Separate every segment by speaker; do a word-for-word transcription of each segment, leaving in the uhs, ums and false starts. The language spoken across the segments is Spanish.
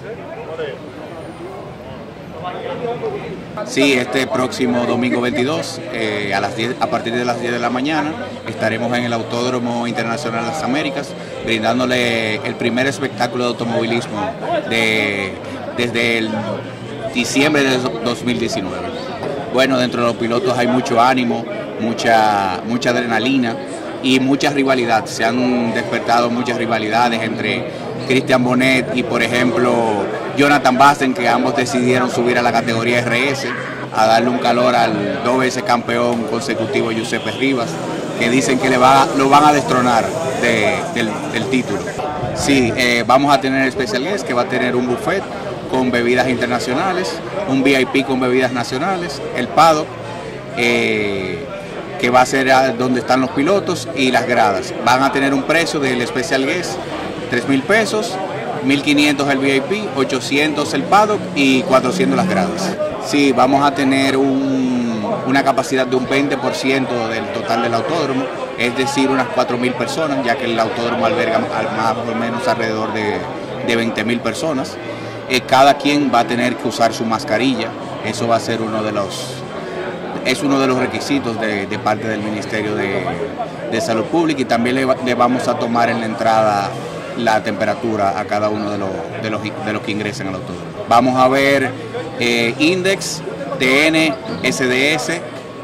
Speaker 1: Sí, este próximo domingo veintidós, eh, a, las diez, a partir de las diez de la mañana, estaremos en el Autódromo Internacional de las Américas, brindándole el primer espectáculo de automovilismo de, desde el diciembre de dos mil diecinueve. Bueno, dentro de los pilotos hay mucho ánimo, mucha, mucha adrenalina y mucha rivalidad. Se han despertado muchas rivalidades entre Christian Bonet y, por ejemplo, Jonathan Basten, que ambos decidieron subir a la categoría R S a darle un calor al dos veces campeón consecutivo Giuseppe Rivas, que dicen que le va, lo van a destronar de, del, del título. Sí, eh, vamos a tener Special Guest, que va a tener un buffet con bebidas internacionales, un V I P con bebidas nacionales, el paddock, eh, que va a ser donde están los pilotos, y las gradas. Van a tener un precio del Special Guest, tres mil pesos, mil quinientos el V I P, ochocientos el paddock y cuatrocientos las gradas. Sí, vamos a tener un, una capacidad de un veinte por ciento del total del autódromo, es decir, unas cuatro mil personas, ya que el autódromo alberga más o menos alrededor de, de veinte mil personas. Eh, cada quien va a tener que usar su mascarilla, eso va a ser uno de los, es uno de los requisitos de, de parte del Ministerio de, de Salud Pública, y también le, le vamos a tomar en la entrada la temperatura a cada uno de los, de los, de los que ingresen al autódromo. Vamos a ver eh, Index, T N, S D S,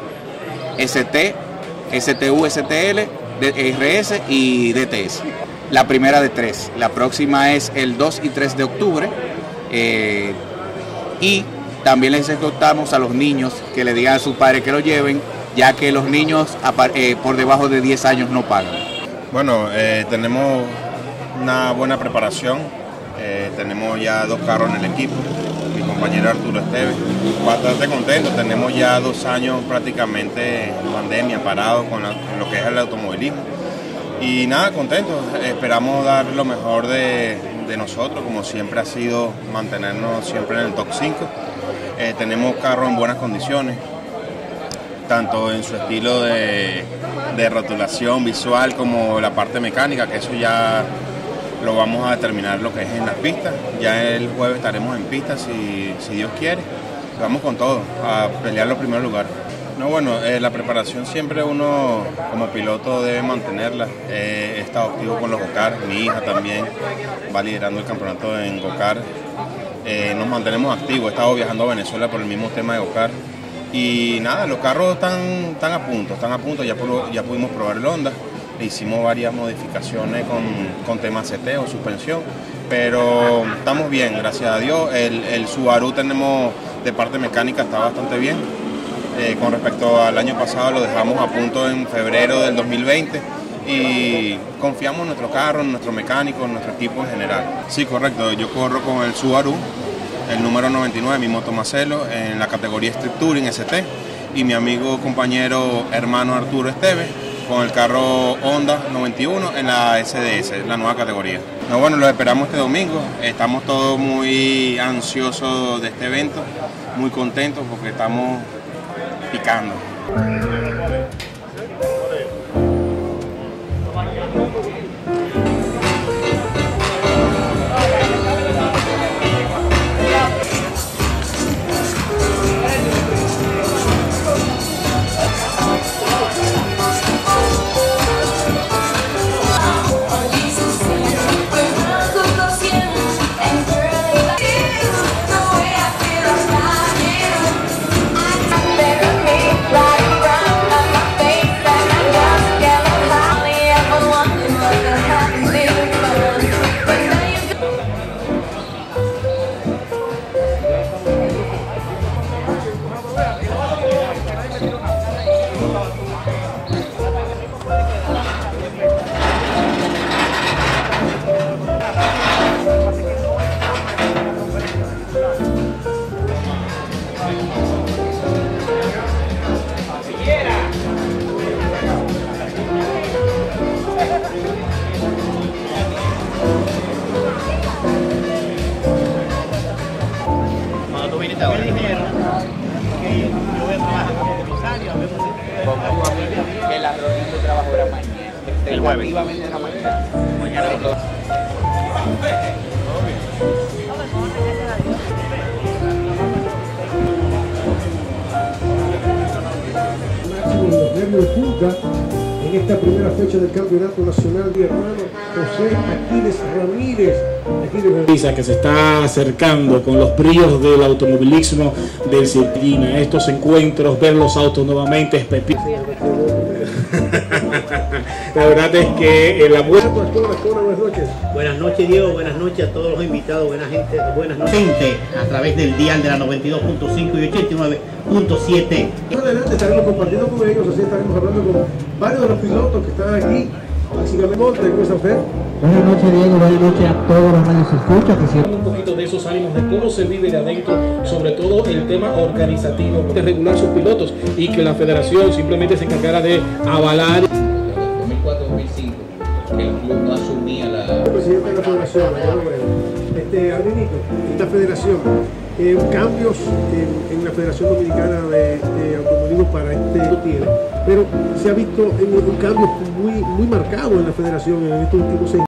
Speaker 1: S T, S T U, S T L, R S y D T S. La primera de tres. La próxima es el dos y tres de octubre. Eh, y también les exhortamos a los niños que le digan a sus padres que lo lleven, ya que los niños eh, por debajo de diez años no pagan.
Speaker 2: Bueno, eh, tenemos una buena preparación, eh, tenemos ya dos carros en el equipo, mi compañero Arturo Esteves, bastante contento, tenemos ya dos años prácticamente en pandemia, parado con, la, con lo que es el automovilismo, y nada, contentos, esperamos dar lo mejor de, de nosotros, como siempre ha sido mantenernos siempre en el top cinco, eh, tenemos carros en buenas condiciones, tanto en su estilo de, de rotulación visual como la parte mecánica, que eso ya lo vamos a determinar lo que es en las pistas. Ya el jueves estaremos en pistas si, si Dios quiere. Vamos con todo, a pelear los primeros lugares. No, bueno, eh, la preparación siempre uno como piloto debe mantenerla. Eh, he estado activo con los go-kart, mi hija también va liderando el campeonato en go-kart. Eh, nos mantenemos activos, he estado viajando a Venezuela por el mismo tema de go-kart. Y nada, los carros están, están a punto, están a punto, ya, ya pudimos probar el Honda. Hicimos varias modificaciones con, con temas C T o suspensión, pero estamos bien, gracias a Dios. El, el Subaru tenemos de parte mecánica, está bastante bien. Eh, con respecto al año pasado lo dejamos a punto en febrero del dos mil veinte y confiamos en nuestro carro, en nuestro mecánico, en nuestro equipo en general. Sí, correcto, yo corro con el Subaru, el número noventa y nueve, mi moto Marcelo, en la categoría Street Touring S T, y mi amigo, compañero, hermano Arturo Esteves, con el carro Honda noventa y uno en la S D S, la nueva categoría. No, bueno, los esperamos este domingo, estamos todos muy ansiosos de este evento, muy contentos porque estamos picando.
Speaker 1: Que la reunión de trabajo era mañana, el jueves. Mañana.
Speaker 3: caballo de punta en esta primera fecha del Campeonato Nacional de hermano José Aquiles Ramírez. Aquiles
Speaker 4: que se está acercando con los bríos del automovilismo del Cirquina. Estos encuentros, ver los autos nuevamente es pepino. La verdad es que la buena...
Speaker 3: Buenas noches.
Speaker 5: Buenas noches, Diego. Buenas noches a todos los invitados. Buena gente. Buenas noches. Gente, a través del dial de la noventa y dos punto cinco y ochenta y nueve punto siete.
Speaker 3: Más adelante estaremos compartiendo con ellos, así estaremos hablando con varios de los pilotos que están aquí. Básicamente, ¿cómo Fer?
Speaker 6: Buenas noches, Diego. Buenas noches a todos los radios escuchas que siempre...
Speaker 4: Un poquito de esos ánimos, de cómo se vive de adentro, sobre todo el tema organizativo, de regular sus pilotos y que la federación simplemente se encargara de avalar.
Speaker 1: dos mil cuatro dos mil cinco, el club no asumía la...
Speaker 3: El presidente de la federación, este, Adrinito, esta federación, eh, cambios en, en la Federación Dominicana de, de Automovilismo para este tiene, pero se ha visto en un cambio muy, muy marcado en la federación en estos últimos seis